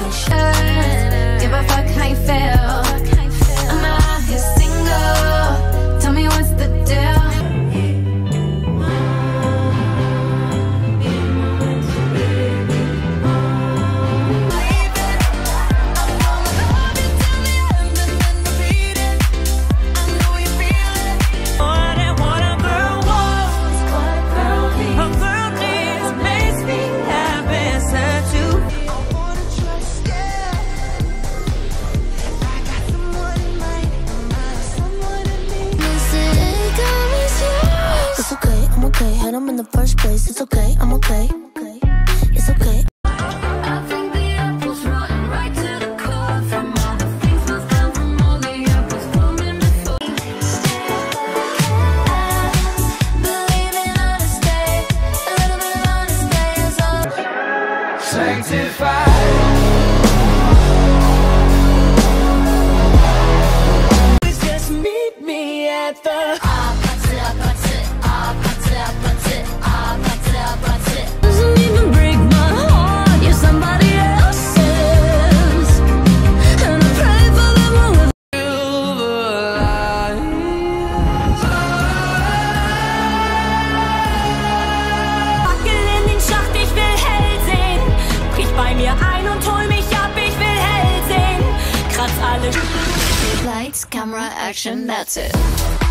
Give a fuck how you feel. I'm out here single. Tell me what's the deal. Had them in the first place. It's okay, I'm okay. It's okay. I think the apple's rotten right to the core. From all the things we've done, from all the apples blooming before. Believe in honesty. A little bit of honesty is all. Sanctified. Please just meet me at the Doesn't even break my heart. You're somebody else's, and I pray for them with Wackel in den Schacht, ich will hell sehen. Brich bei mir ein und hol mich ab, ich will hell sehen. Kratz alle lights, camera, action, that's it.